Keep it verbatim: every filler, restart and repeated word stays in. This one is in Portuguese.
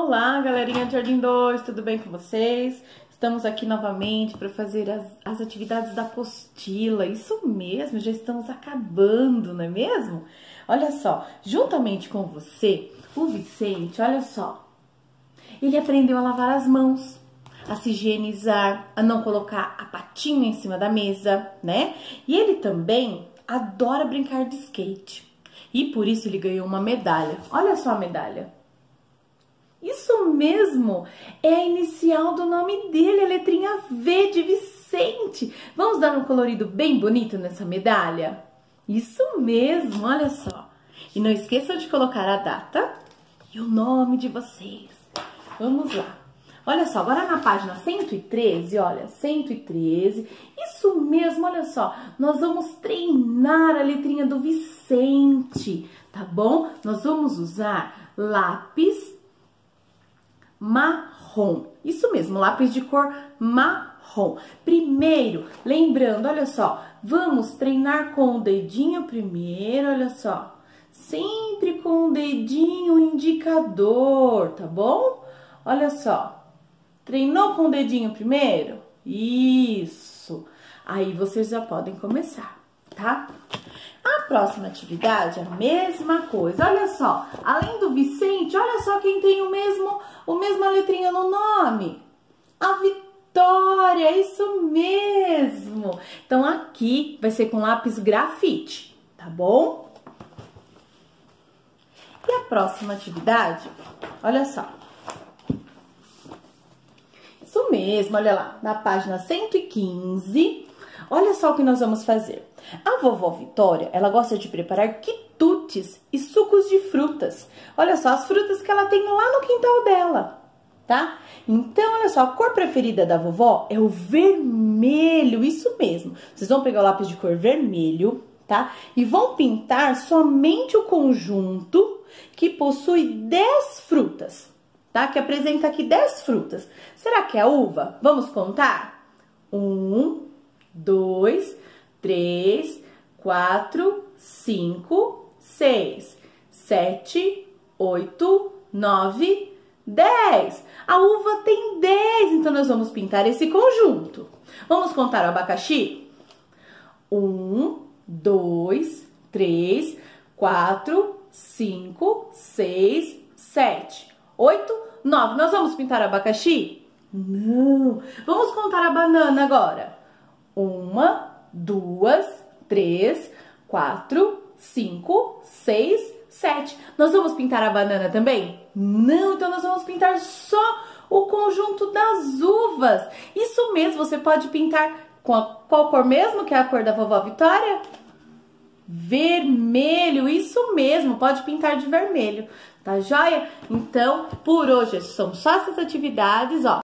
Olá, galerinha de Jardim dois, tudo bem com vocês? Estamos aqui novamente para fazer as, as atividades da apostila. Isso mesmo, já estamos acabando, não é mesmo? Olha só, juntamente com você, o Vicente, olha só, ele aprendeu a lavar as mãos, a se higienizar, a não colocar a patinha em cima da mesa, né? E ele também adora brincar de skate. E por isso ele ganhou uma medalha. Olha só a medalha. Isso mesmo, é a inicial do nome dele, a letrinha V de Vicente. Vamos dar um colorido bem bonito nessa medalha? Isso mesmo, olha só. E não esqueçam de colocar a data e o nome de vocês. Vamos lá. Olha só, agora na página cento e treze, olha, cento e treze, isso mesmo, olha só, nós vamos treinar a letrinha do Vicente, tá bom? Nós vamos usar lápis marrom, isso mesmo, lápis de cor marrom. Primeiro, lembrando, olha só, vamos treinar com o dedinho primeiro, olha só, sempre com o dedinho indicador, tá bom? Olha só. Treinou com o dedinho primeiro? Isso! Aí vocês já podem começar, tá? A próxima atividade é a mesma coisa. Olha só, além do Vicente, olha só quem tem o mesmo, o mesma letrinha no nome. A Vitória, isso mesmo! Então aqui vai ser com lápis grafite, tá bom? E a próxima atividade, olha só. Isso mesmo, olha lá, na página cento e quinze, olha só o que nós vamos fazer. A vovó Vitória, ela gosta de preparar quitutes e sucos de frutas. Olha só, as frutas que ela tem lá no quintal dela, tá? Então, olha só, a cor preferida da vovó é o vermelho, isso mesmo. Vocês vão pegar o lápis de cor vermelho, tá? E vão pintar somente o conjunto que possui dez frutas. Tá? Que apresenta aqui dez frutas. Será que é a uva? Vamos contar? Um, dois, três, quatro, cinco, seis, sete, oito, nove, dez. A uva tem dez, então nós vamos pintar esse conjunto. Vamos contar o abacaxi? Um, dois, três, quatro, cinco, seis, sete. Oito, nove. Nós vamos pintar abacaxi? Não. Vamos contar a banana agora. Uma, duas, três, quatro, cinco, seis, sete. Nós vamos pintar a banana também? Não. Então nós vamos pintar só o conjunto das uvas. Isso mesmo. Você pode pintar com a, qual cor mesmo, que é a cor da vovó Vitória? Vermelho, isso mesmo, pode pintar de vermelho, tá joia? Então, por hoje são só essas atividades, ó.